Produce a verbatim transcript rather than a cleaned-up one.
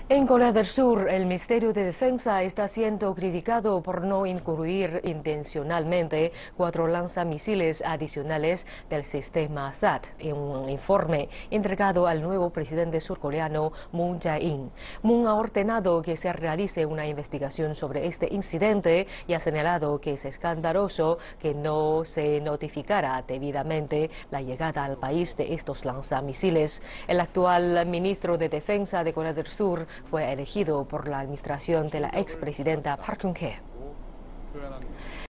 En Corea del Sur, el Ministerio de Defensa está siendo criticado por no incluir intencionalmente cuatro lanzamisiles adicionales del sistema T H A D en un informe entregado al nuevo presidente surcoreano Moon Jae-in. Moon ha ordenado que se realice una investigación sobre este incidente y ha señalado que es escandaloso que no se notificara debidamente la llegada al país de estos lanzamisiles. El actual ministro de Defensa de Corea del Sur fue elegido por la administración de la expresidenta Park Geun-hye.